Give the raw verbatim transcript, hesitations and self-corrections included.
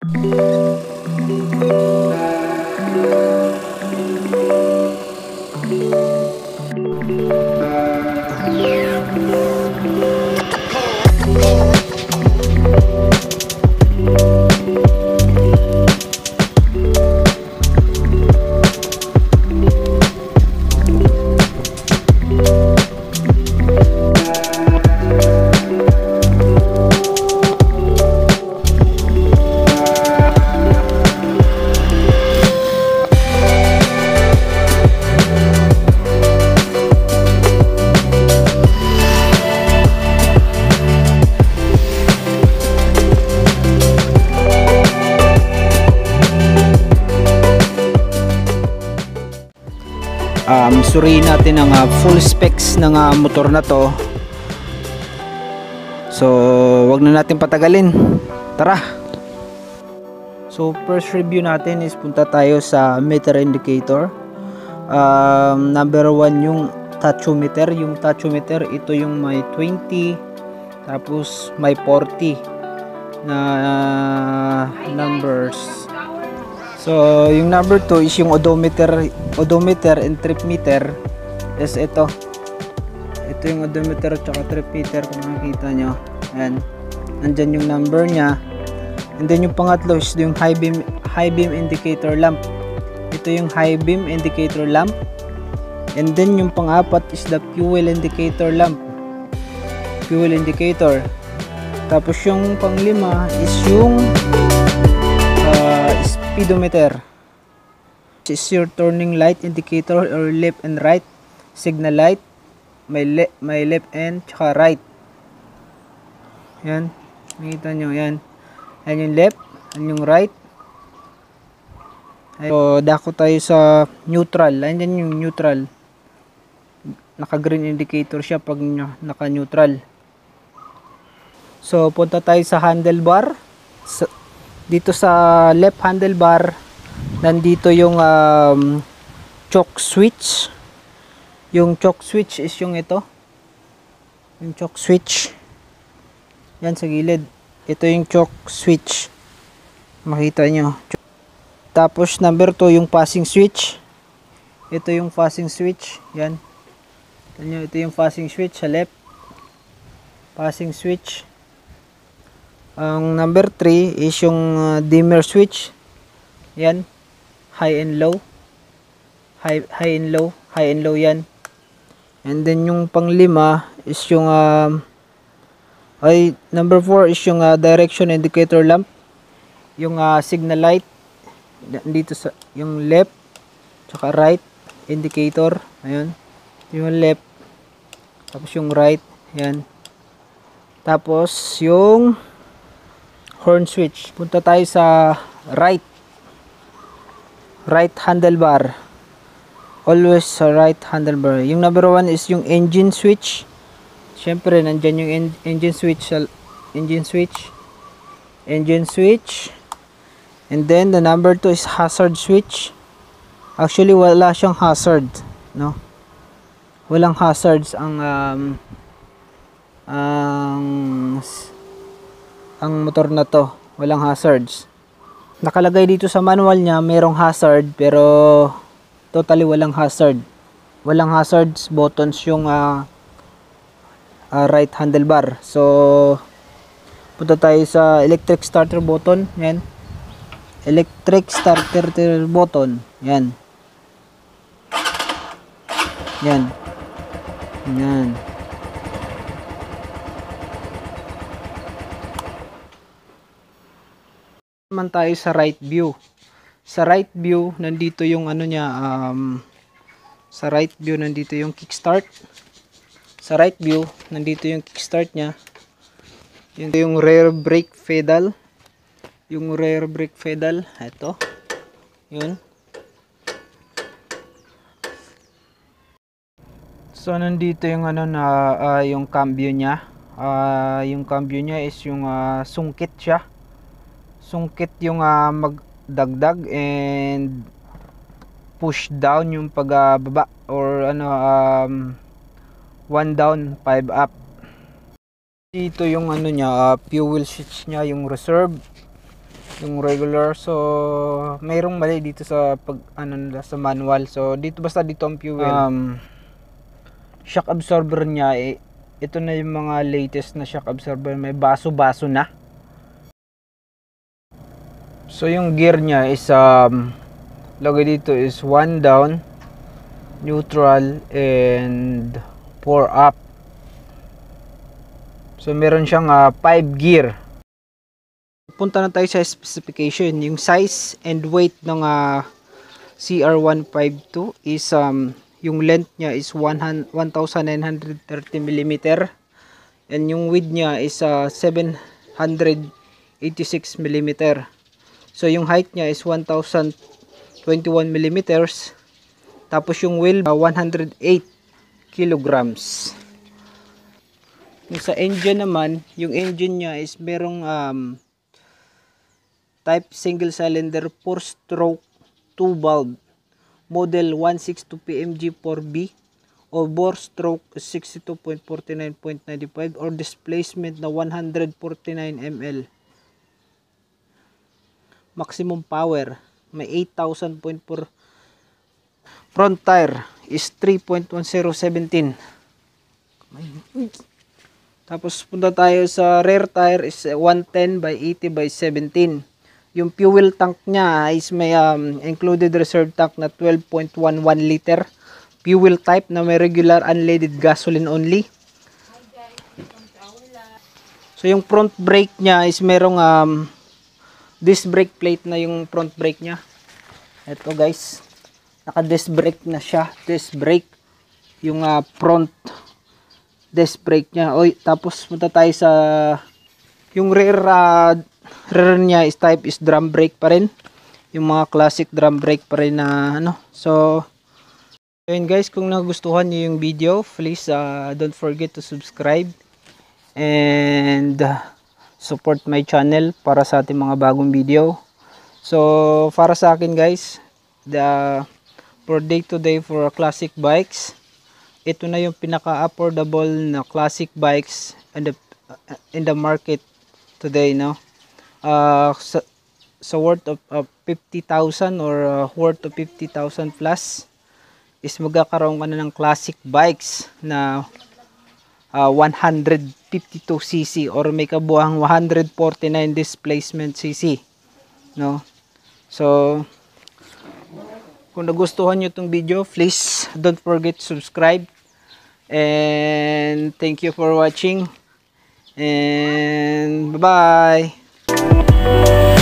Um, suriin natin ang uh, full specs ng uh, motor na to. So wag na natin patagalin, tara. So first review natin is punta tayo sa meter indicator. um, Number one yung tachometer. Yung tachometer, ito yung may twenty, tapos may forty na uh, numbers. So yung number two is yung odometer, odometer and trip meter. Yes, ito. Ito yung odometer at trip meter, kung makikita nyo. Ayan. Nandyan yung number nya. And then yung pangatlo is yung high beam, high beam indicator lamp. Ito yung high beam indicator lamp. And then yung pang-apat is the fuel indicator lamp. Fuel indicator. Tapos yung panglima is yung uh, speedometer. This is your turning light indicator or left and right signal light. May, le may left and tsaka right. Yan. Makita nyo. Yan. Yan yung left. Yan yung right. So, dako tayo sa neutral. Yan yung neutral. Naka green indicator siya pag naka neutral. So, punta tayo sa handlebar. Sa dito sa left handlebar, nandito yung um, choke switch. Yung choke switch is yung ito. Yung choke switch. Yan sa gilid. Ito yung choke switch. Makita nyo. Tapos number two yung passing switch. Ito yung passing switch. Yan. Ito yung passing switch sa left. Passing switch. Ang number three is yung uh, dimmer switch. Yan. High and low. High, high and low. High and low yan. And then yung panglima is yung uh, ay, number four is yung uh, direction indicator lamp. Yung uh, signal light. Dito sa yung left tsaka right indicator. Ayun. Yung left. Tapos yung right. Yan. Tapos yung horn switch. Punta tayo sa right. Right handlebar. Always sa right handlebar. Yung number one is yung engine switch. Siyempre, nandyan yung en engine switch. Engine switch. Engine switch. And then, the number two is hazard switch. Actually, wala siyang hazard. No? Walang hazards ang um, ang ang motor na to. Walang hazards. Nakalagay dito sa manual niya merong hazard, pero totally walang hazard. Walang hazards buttons yung uh, uh, right handlebar. So punta tayo sa electric starter button. Yan. Electric starter button. Yan. Yan. Yan. Naman tayo sa right view. Sa right view, nandito yung ano niya, um, sa right view, nandito yung kickstart. Sa right view, nandito yung kickstart niya. Yun yung rear brake pedal. Yung rear brake pedal, ito. Yun. So, nandito yung ano na, uh, yung cambio niya. Uh, yung cambio niya is yung uh, sungkit siya. Sungkit yung uh, magdagdag and push down yung pagbaba, uh, or ano, um, one down, five up. Dito yung ano niya, uh, fuel switch niya, yung reserve. yung regular. So mayroong mali dito sa pag ano nila sa manual. So dito basta dito ang fuel. Um, shock absorber niya eh, ito na yung mga latest na shock absorber, may baso-baso na. So yung gear niya is um lagay dito is one down, neutral, and four up. So meron siyang uh, five gear. Punta na tayo sa specification. Yung size and weight ng uh, C R one fifty-two is um yung length niya is one thousand nine hundred thirty millimeter and yung width niya is uh, seven hundred eighty-six millimeter. So yung height niya is one thousand twenty-one millimeters. Tapos yung wheel uh, one hundred eight kilograms. Yung sa engine naman, yung engine niya is merong um, type single cylinder four stroke two valve model one sixty-two P M G four B o bore stroke sixty-two point four nine point nine five or displacement na one hundred forty-nine millimeters. Maximum power may eight thousand point four. Front tire is three point one zero one seven. Tapos punta tayo sa rear tire is one ten by eighty by seventeen. Yung fuel tank niya is may um, included reserve tank na twelve point one one liter. Fuel type na may regular unleaded gasoline only. So yung front brake niya is merong um, disc brake plate na yung front brake niya. Ito guys, naka disc brake na siya. Disc brake yung uh, front disc brake niya. Oy, tapos punta tayo sa yung rear uh, rear niya is type is drum brake pa rin. Yung mga classic drum brake pa rin na ano. So ayun guys, kung nagustuhan niyo yung video, please uh, don't forget to subscribe and uh, support my channel para sa ating mga bagong video. So para sa akin guys, the for day to day for classic bikes, ito na yung pinaka affordable na classic bikes in the uh, in the market today, no. Uh, sa, sa worth of uh, fifty thousand or uh, worth of fifty thousand plus is magkakaroon ka na ng classic bikes na uh, one fifty-two c c or may kabuhang one forty-nine displacement cc, no. So kung nagustuhan nyo itong video, please don't forget to subscribe and thank you for watching and bye bye.